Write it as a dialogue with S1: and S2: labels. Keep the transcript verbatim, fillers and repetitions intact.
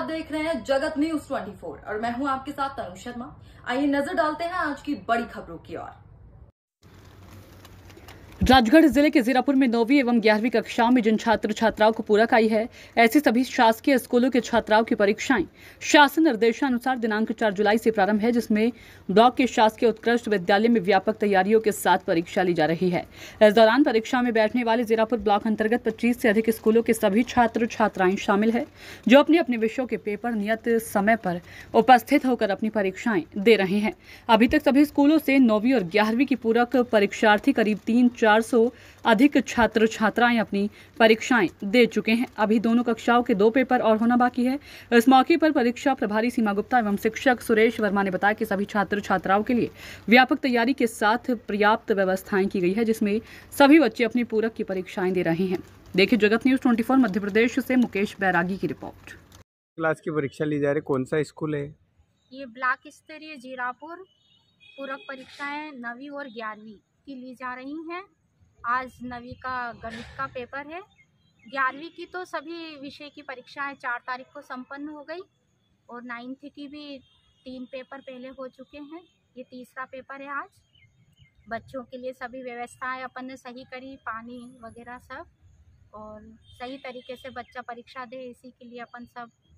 S1: देख रहे हैं जगत न्यूज चौबीस और मैं हूं आपके साथ तनु शर्मा। आइए नजर डालते हैं आज की बड़ी खबरों की ओर।
S2: राजगढ़ जिले के जीरापुर में नौवीं एवं ग्यारहवीं कक्षाओं में जिन छात्र छात्राओं को पूरक आई है, ऐसे सभी शासकीय स्कूलों के छात्राओं की परीक्षाएं शासन निर्देशानुसार दिनांक चार जुलाई से प्रारंभ है, जिसमें ब्लॉक के शासकीय उत्कृष्ट विद्यालय में व्यापक तैयारियों के साथ परीक्षा ली जा रही है। इस दौरान परीक्षा में बैठने वाले जीरापुर ब्लॉक अंतर्गत पच्चीस से अधिक स्कूलों के सभी छात्र छात्राएं शामिल है, जो अपने अपने विषयों के पेपर नियत समय पर उपस्थित होकर अपनी परीक्षाएं दे रहे हैं। अभी तक सभी स्कूलों से नौवीं और ग्यारहवीं की पूरक परीक्षार्थी करीब तीन चार सौ अधिक छात्र छात्राएं अपनी परीक्षाएं दे चुके हैं। अभी दोनों कक्षाओं के दो पेपर और होना बाकी है। इस मौके पर परीक्षा प्रभारी सीमा गुप्ता एवं शिक्षक सुरेश वर्मा ने बताया कि सभी छात्र छात्राओं के लिए व्यापक तैयारी के साथ पर्याप्त व्यवस्थाएं की गई है, जिसमें सभी बच्चे अपनी पूरक की परीक्षाएं दे रहे हैं। देखिए जगत न्यूज चौबीस मध्य प्रदेश से मुकेश बैरागी की रिपोर्ट।
S3: क्लास की परीक्षा ली जा रही, कौन सा स्कूल है
S4: ये? ब्लॉक स्तरीय जीरापुर पूरक परीक्षाएं नवीं और ग्यारहवीं की ली जा रही हैं। आज नवीं का गणित का पेपर है। ग्यारहवीं की तो सभी विषय की परीक्षाएं चार तारीख को संपन्न हो गई और नाइन्थ की भी तीन पेपर पहले हो चुके हैं। ये तीसरा पेपर है आज। बच्चों के लिए सभी व्यवस्थाएं अपन ने सही करी, पानी वगैरह सब, और सही तरीके से बच्चा परीक्षा दे इसी के लिए अपन सब